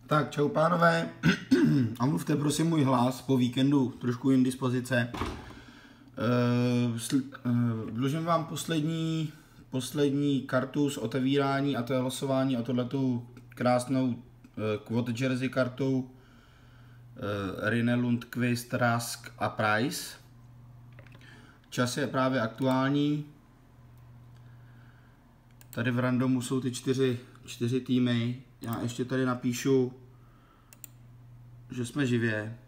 Tak, čau pánové, omluvte prosím můj hlas, po víkendu trošku indispozice. Vložím vám poslední kartu z otevírání a to je losování o tohletu krásnou quad jersey kartu Rinne Lundqvist, Rask a Price. Čas je právě aktuální. Tady v randomu jsou ty čtyři týmy. Já ještě tady napíšu, že jsme živě.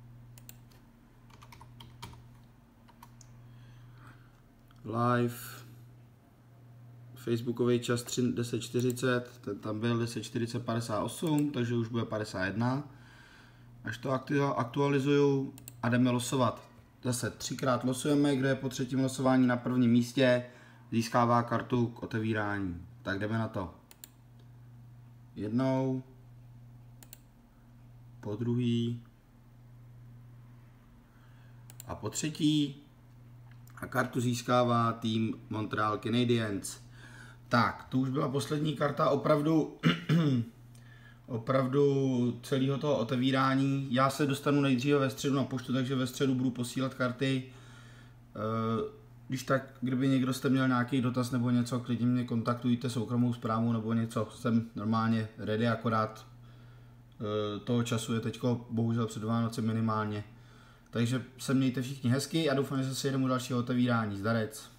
Live. Facebookový čas 10:40, ten tam byl 10:40:58, takže už bude 51. Až to aktualizuju a jdeme losovat. Zase 3krát losujeme, kdo je po třetím losování na prvním místě, získává kartu k otevírání. Tak jdeme na to. Jednou, po druhý a po třetí a kartu získává tým Montreal Canadiens. Tak, to už byla poslední karta opravdu celého toho otevírání. Já se dostanu nejdříve ve středu na poštu, takže ve středu budu posílat karty. Když tak, kdyby někdo jste měl nějaký dotaz nebo něco, klidně mě kontaktujte soukromou zprávou nebo něco. Jsem normálně ready, akorát toho času je teďko bohužel před Vánoce minimálně. Takže se mějte všichni hezky a doufám, že se sejdeme u dalšího otevírání. Zdarec.